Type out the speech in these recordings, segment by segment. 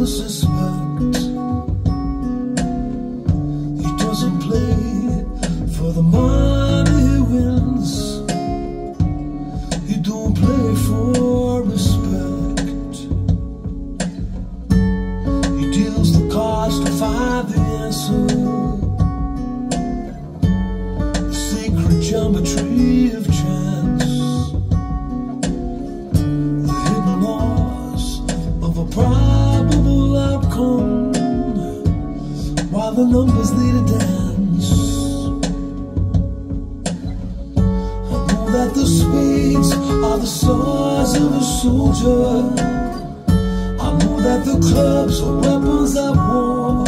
suspect. He doesn't play for the money he wins. He don't play for respect. He deals the cards to find the answer. The sacred geometry of chance. The hidden laws of a probable outcome, while the numbers lead a dance. I know that the spades are the swords of a soldier. I know that the clubs are weapons of war.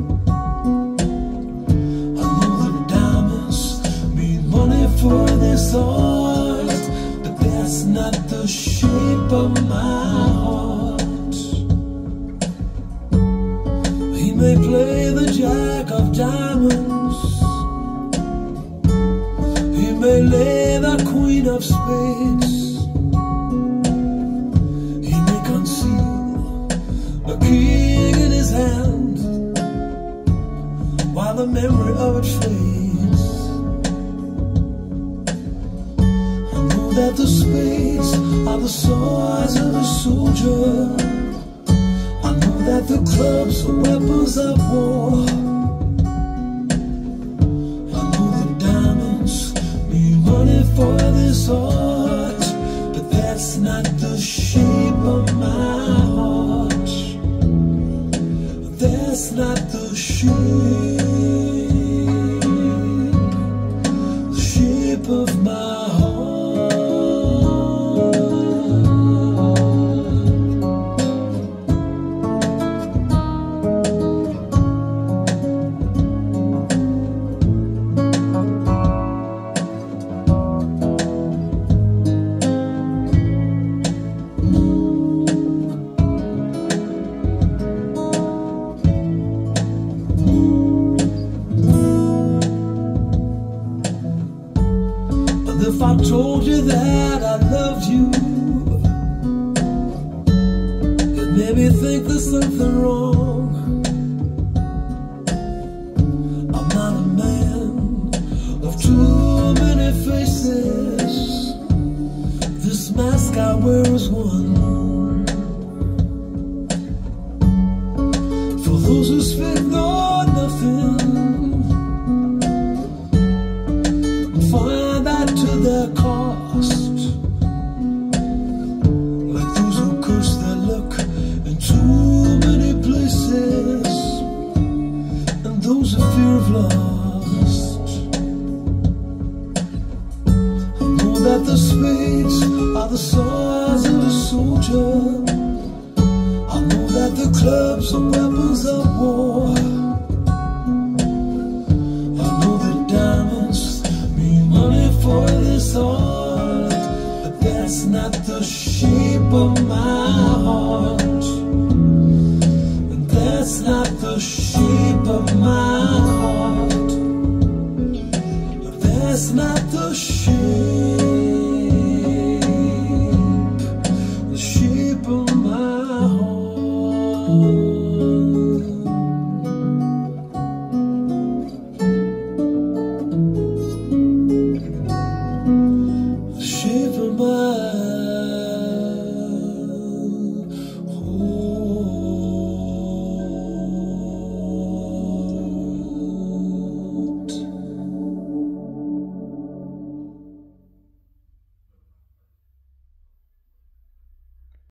I know that diamonds mean money for this art, but that's not the shape of my heart. He may play the jack of diamonds, he may lay the queen of spades, he may conceal a king in his hand, while the memory of it fades. I know that the spades are the swords of a soldier. I know that the clubs are weapons of war. I know that diamonds mean money for this art, but that's not the shape of my heart. That's not the shape of my heart. If I told you that I loved you, it made me think there's something wrong. I'm not a man of too many faces. This mask I wear is one. For those who speak no nothing, find out to their cost, like those who curse their luck in too many places, and those who fear of lost. I know that the spades are the swords of a soldier. I know that the clubs are weapons of war. For this art, but that's not the shape of my heart, and that's not the shape of my